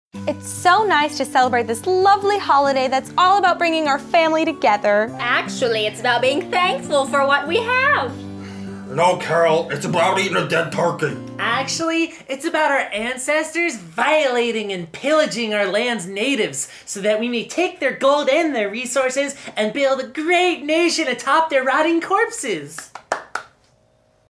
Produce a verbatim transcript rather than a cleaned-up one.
It's so nice to celebrate this lovely holiday that's all about bringing our family together. Actually, it's about being thankful for what we have. No, Carol, it's about eating a dead turkey. Actually, it's about our ancestors violating and pillaging our land's natives so that we may take their gold and their resources and build a great nation atop their rotting corpses.